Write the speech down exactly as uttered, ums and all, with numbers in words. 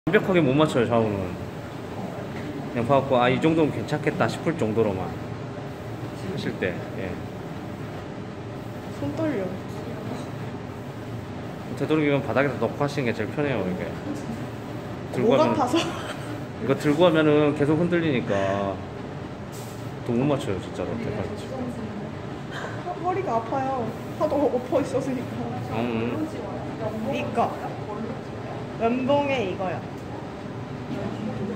완벽하게 못 맞춰요 좌우는. 그냥 봐갖고 아 이 정도면 괜찮겠다 싶을 정도로만 하실 때. 예. 손 떨려. 되도록이면 바닥에다 놓고 하시는 게 제일 편해요. 이게 들고 목 하면 아파서. 이거 들고 하면은 계속 흔들리니까 또 못 맞춰요 진짜로. 대박이죠. 허리가 아파요. 하도 엎어 있었으니까. 음. 이거. 면봉에 이거요.